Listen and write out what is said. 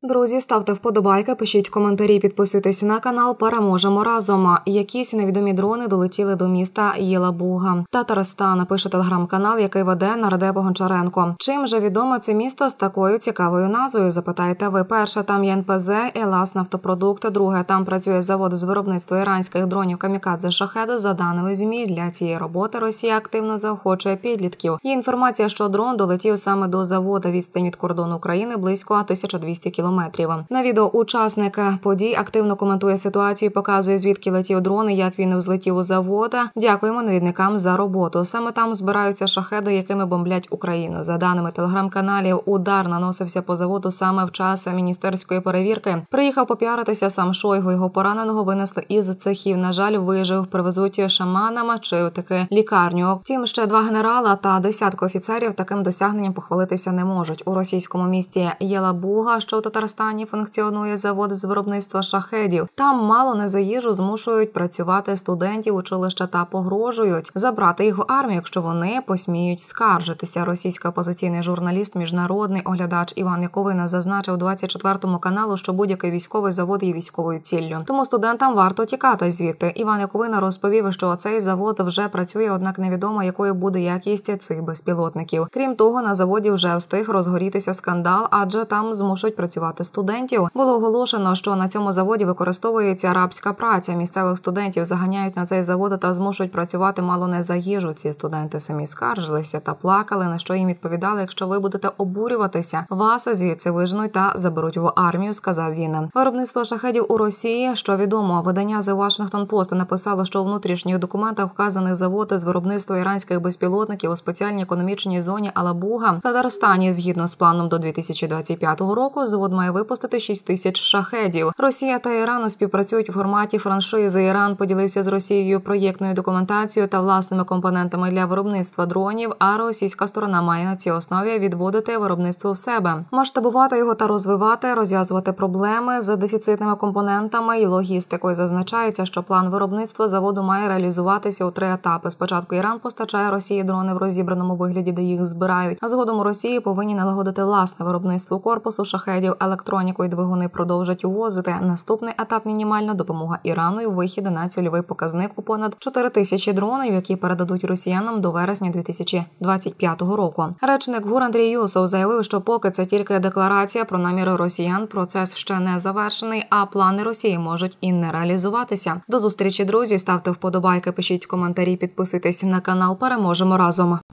Друзі, ставте вподобайки, пишіть коментарі, підписуйтесь на канал, переможемо разом. Якісь невідомі дрони долетіли до міста Єлабуга. Татарстан, пише телеграм-канал, який веде нардеп Гончаренко. Чим же відоме це місто з такою цікавою назвою, запитаєте ви. Перше, там є НПЗ, Елас нафтопродукт. Друге, там працює завод з виробництва іранських дронів камікадзе «Шахед». За даними ЗМІ, для цієї роботи Росія активно заохочує підлітків. Є інформація, що дрон долетів саме до заводу. Відстань від кордону України близько 1200 кілометрів. На відео учасник подій активно коментує ситуацію, показує, звідки летів дрон і як він взлетів у завод. Дякуємо навідникам за роботу. Саме там збираються шахеди, якими бомблять Україну. За даними телеграм-каналів, удар наносився по заводу саме в час міністерської перевірки. Приїхав попіаритися сам Шойгу. Його пораненого винесли із цехів. На жаль, вижив. Привезуть шаманам чи таки лікарню. Втім, ще 2 генерала та десятки офіцерів таким досягненням похвалитися не можуть. У російському місті Єлабуга, що в Татарстані, функціонує завод з виробництва шахедів. Там мало не за їжу змушують працювати студентів училища та погрожують забрати їх в армію, якщо вони посміють скаржитися. Російський опозиційний журналіст, міжнародний оглядач Іван Яковина зазначив 24-му каналу, що будь-який військовий завод є військовою ціллю. Тому студентам варто тікати звідти. Іван Яковина розповів, що цей завод вже працює, однак невідомо, якою буде якість цих безпілотників. Крім того, на заводі вже встиг розгорітися скандал, адже там змушують працювати студентів. Було оголошено, що на цьому заводі використовується рабська праця. Місцевих студентів заганяють на цей завод та змушують працювати мало не за їжу. Ці студенти самі скаржилися та плакали, на що їм відповідали: якщо ви будете обурюватися, вас звідси вижнуть та заберуть в армію, сказав він. Виробництво шахедів у Росії, що відомо, видання The Washington Post написало, що у внутрішніх документах вказаний завод з виробництва іранських безпілотників у спеціальній економічній зоні Алабуга в Татарстані. Згідно з планом до 2025 року, завод має випустити 6000 шахедів. Росія та Іран співпрацюють у форматі франшизи. Іран поділився з Росією проєктною документацією та власними компонентами для виробництва дронів, а російська сторона має на цій основі відводити виробництво в себе, масштабувати його та розвивати, розв'язувати проблеми з дефіцитними компонентами і логістикою. Зазначається, що план виробництва заводу має реалізуватися у 3 етапи. Спочатку Іран постачає Росії дрони в розібраному вигляді, де їх збирають. А згодом у Росії повинні налагодити власне виробництво корпусу шахедів, електроніку і двигуни продовжать увозити. Наступний етап – мінімальна допомога Ірану і вихід на цільовий показник у понад 4000 дронів, які передадуть росіянам до вересня 2025 року. Речник ГУР Андрій Юсов заявив, що поки це тільки декларація про наміри росіян, процес ще не завершений, а плани Росії можуть і не реалізуватися. До зустрічі, друзі, ставте вподобайки, пишіть коментарі, підписуйтесь на канал, переможемо разом.